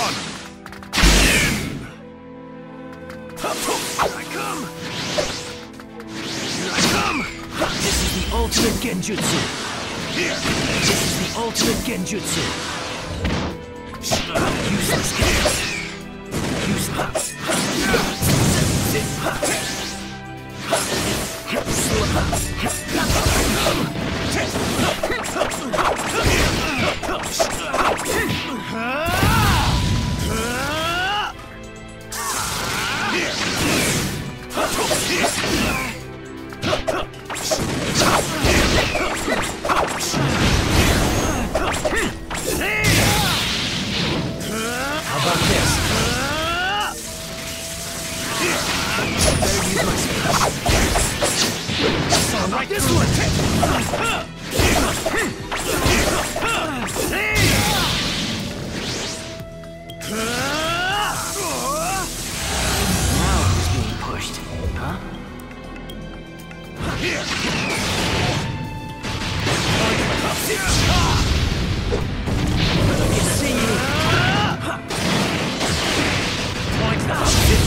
on! Here I come! Here I come! This is the ultimate Genjutsu! Here! This is the ultimate Genjutsu! Useless kids! Useless! How about this? Better use my speed. Like this one! Now who's being pushed? Huh? Here! Let me see you! Point the